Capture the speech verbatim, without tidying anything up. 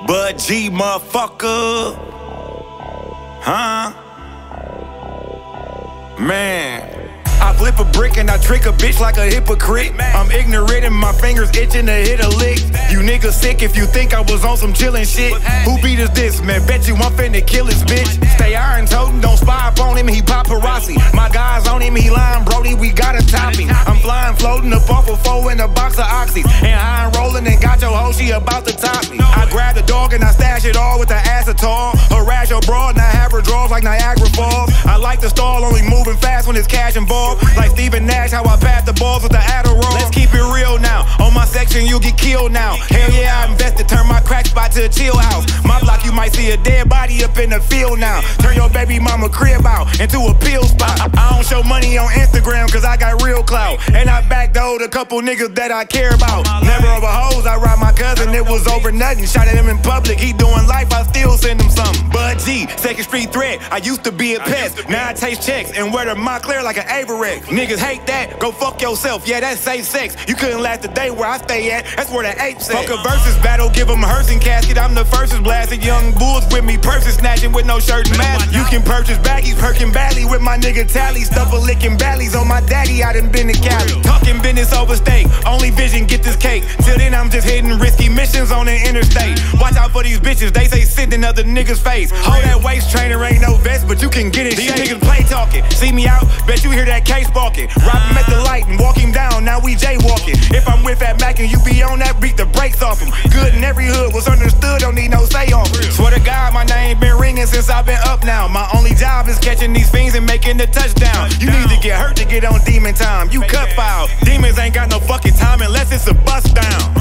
Bud G, motherfucker. Huh? Man. I flip a brick and I trick a bitch like a hypocrite. I'm ignorant and my fingers itching to hit a lick. You niggas sick if you think I was on some chillin' shit. Who beat us this, man? Bet you I'm finna kill his bitch. Stay iron toting, don't spy up on him, he paparazzi. My guys on him, he lying, Brody, we gotta top him. I'm flying, floating up off a four in a box of oxys. And high and rolling and got your hoe, she about to top me. I grab the dog and I stash it all with the acetol. Harass your broad and I have her draws like Niagara Falls. I like to stall, only moving fast when it's cash involved. Like Stephen Nash, how I pass the balls with the Adderall. Let's keep it real now. On my section, you'll get killed now. Hell yeah, I invested, turn my crack spot to a chill house. My block, you might see a dead body up in the field now. Turn your baby mama crib out into a pill spot. I don't show money on Instagram cause I got real clout. And I backdoored a couple niggas that I care about. Never over hoes, I robbed my cousin, it was over nothing. Shot at him in public, he doing life, I still send him something. Bud G, second street threat, I used to be a pest. Now I taste checks and wear the Montclair like an Averex. Niggas hate that, go fuck yourself, yeah, that's safe sex. You couldn't last a day where I stay at, that's where the apes at. Fuck a versus battle, give them a hearsing casket. I'm the first is blasted, young bulls with me, purses snatching with no shirt and mask. You can purchase baggies, perking badly with my nigga Tally. Stuff a licking badlies on my daddy, I done been to Cali. Talking business over steak, only vision get this cake. Till then I'm just hitting risky missions on the interstate. Watch out for these bitches, they say sit in other niggas' face. Hold that waist trainer, ain't no vest, but you can get it. These niggas play talking, see me out, bet you hear that case barking. Rob him at the light and walk him down, now we jaywalking. If I'm with that Mac and you be on that, beat the brakes off him. Good in every hood, was understood, don't need no say off. Swear to God, my name been ringing since I've been up now. My only job is catching these fiends and making the touchdown. You need to get hurt to get on demon time, you cut foul. Demons ain't got no fucking time unless it's a bust down.